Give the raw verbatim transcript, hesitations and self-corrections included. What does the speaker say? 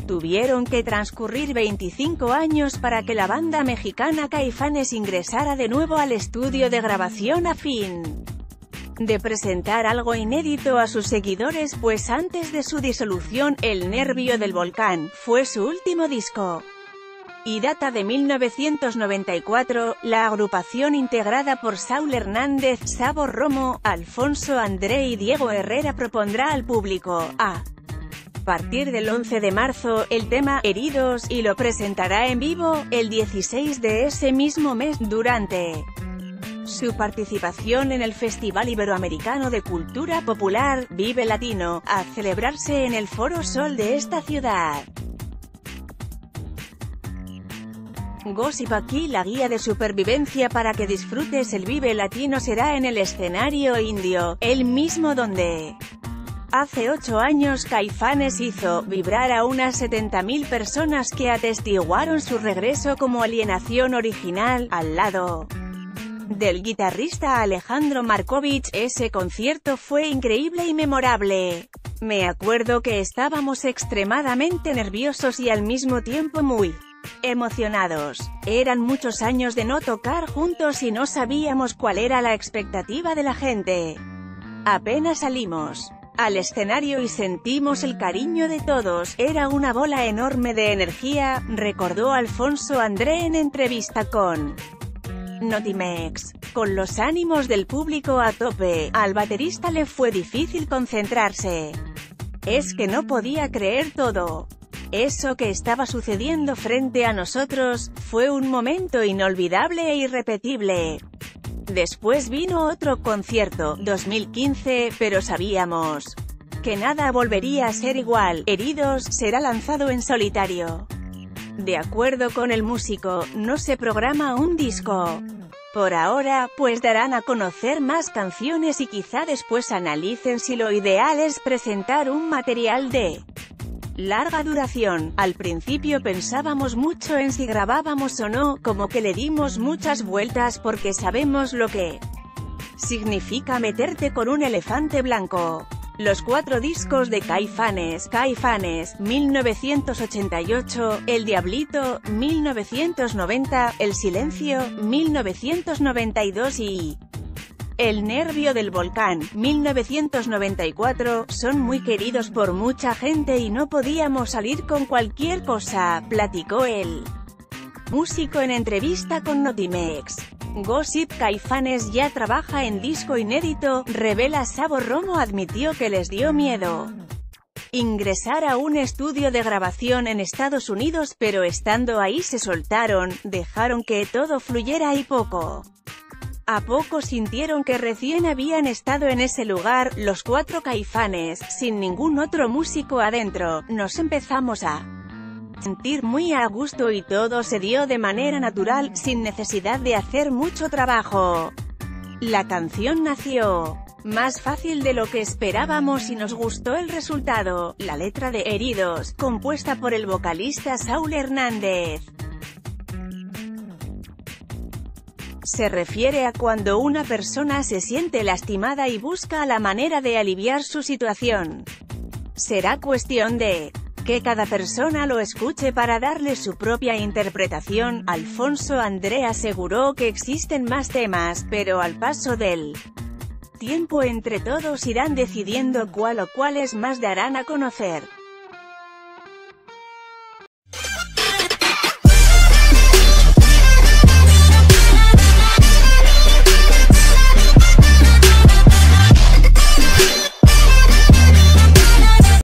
Tuvieron que transcurrir veinticinco años para que la banda mexicana Caifanes ingresara de nuevo al estudio de grabación a fin de presentar algo inédito a sus seguidores, pues antes de su disolución, El Nervio del Volcán fue su último disco. Y data de mil novecientos noventa y cuatro, la agrupación integrada por Saúl Hernández, Sabo Romo, Alfonso André y Diego Herrera propondrá al público, a partir del once de marzo, el tema «Heridos» y lo presentará en vivo, el dieciséis de ese mismo mes, durante su participación en el Festival Iberoamericano de Cultura Popular, Vive Latino, a celebrarse en el Foro Sol de esta ciudad. Gossip aquí la guía de supervivencia para que disfrutes el Vive Latino será en el escenario indio, el mismo donde hace ocho años Caifanes hizo vibrar a unas setenta mil personas que atestiguaron su regreso como Alienación original, al lado del guitarrista Alejandro Markovich. Ese concierto fue increíble y memorable. Me acuerdo que estábamos extremadamente nerviosos y al mismo tiempo muy emocionados. Eran muchos años de no tocar juntos y no sabíamos cuál era la expectativa de la gente. Apenas salimos al escenario y sentimos el cariño de todos, era una bola enorme de energía, recordó Alfonso André en entrevista con Notimex. Con los ánimos del público a tope, al baterista le fue difícil concentrarse. Es que no podía creer todo eso que estaba sucediendo frente a nosotros, fue un momento inolvidable e irrepetible. Después vino otro concierto, dos mil quince, pero sabíamos que nada volvería a ser igual. Heridos será lanzado en solitario. De acuerdo con el músico, no se programa un disco por ahora, pues darán a conocer más canciones y quizá después analicen si lo ideal es presentar un material de larga duración. Al principio pensábamos mucho en si grabábamos o no, como que le dimos muchas vueltas porque sabemos lo que significa meterte con un elefante blanco. Los cuatro discos de Caifanes, Caifanes, mil novecientos ochenta y ocho, El Diablito, mil novecientos noventa, El Silencio, mil novecientos noventa y dos y El Nervio del Volcán, mil novecientos noventa y cuatro, son muy queridos por mucha gente y no podíamos salir con cualquier cosa, platicó el músico en entrevista con Notimex. Gossip Caifanes ya trabaja en disco inédito, revela Sabo Romo. Admitió que les dio miedo ingresar a un estudio de grabación en Estados Unidos, pero estando ahí se soltaron, dejaron que todo fluyera y poco a poco sintieron que recién habían estado en ese lugar, los cuatro Caifanes, sin ningún otro músico adentro, nos empezamos a sentir muy a gusto y todo se dio de manera natural, sin necesidad de hacer mucho trabajo. La canción nació más fácil de lo que esperábamos y nos gustó el resultado. La letra de Heridos, compuesta por el vocalista Saúl Hernández, se refiere a cuando una persona se siente lastimada y busca la manera de aliviar su situación. Será cuestión de que cada persona lo escuche para darle su propia interpretación. Alfonso André aseguró que existen más temas, pero al paso del tiempo entre todos irán decidiendo cuál o cuáles más darán a conocer.